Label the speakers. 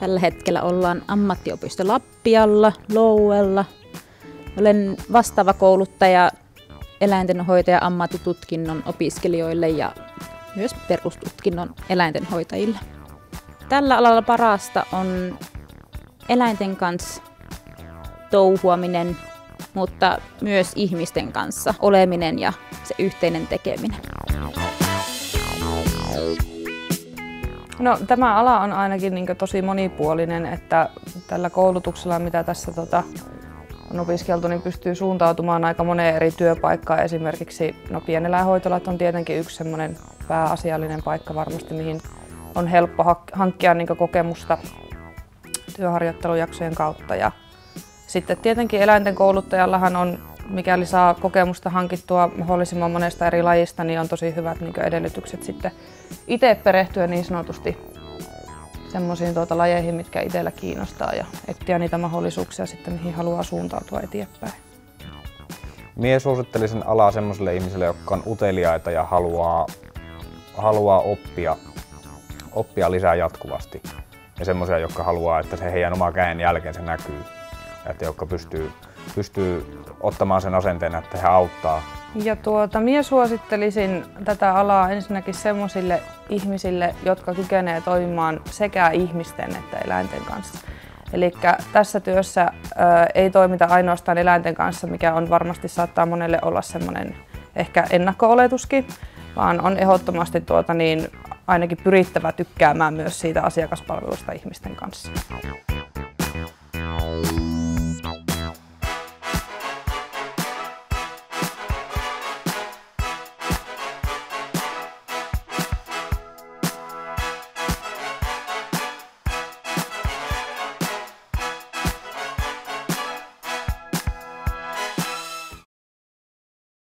Speaker 1: Tällä hetkellä ollaan ammattiopisto Lappialla, Louella. Olen vastaava kouluttaja eläintenhoitaja ammattitutkinnon opiskelijoille ja myös perustutkinnon eläintenhoitajille. Tällä alalla parasta on eläinten kanssa touhuaminen, mutta myös ihmisten kanssa oleminen ja se yhteinen tekeminen.
Speaker 2: No, tämä ala on ainakin tosi monipuolinen, että tällä koulutuksella, mitä tässä on opiskeltu, niin pystyy suuntautumaan aika moneen eri työpaikkaan. Esimerkiksi pieneläinhoitolat on tietenkin yksi semmoinen pääasiallinen paikka varmasti, mihin on helppo hankkia kokemusta työharjoittelujaksojen kautta. Ja sitten tietenkin eläinten kouluttajallahan on, mikäli saa kokemusta hankittua mahdollisimman monesta eri lajista, niin on tosi hyvät edellytykset sitten itse perehtyä niin sanotusti semmoisiin lajeihin, mitkä itsellä kiinnostaa ja etsiä niitä mahdollisuuksia sitten, mihin haluaa suuntautua eteenpäin.
Speaker 3: Mie suosittelisin alaa semmoisille ihmisille, jotka on uteliaita ja haluaa oppia lisää jatkuvasti. Ja semmoisia, jotka haluaa, että se heidän oma käden jälkeen näkyy. Että jotka pystyy ottamaan sen asenteen, että he auttaa.
Speaker 2: Ja minä suosittelisin tätä alaa ensinnäkin semmoisille ihmisille, jotka kykenevät toimimaan sekä ihmisten että eläinten kanssa. Eli tässä työssä ei toimita ainoastaan eläinten kanssa, mikä on varmasti saattaa monelle olla semmoinen ehkä ennakko-oletuskin, vaan on ehdottomasti ainakin pyrittävä tykkäämään myös siitä asiakaspalvelusta ihmisten kanssa.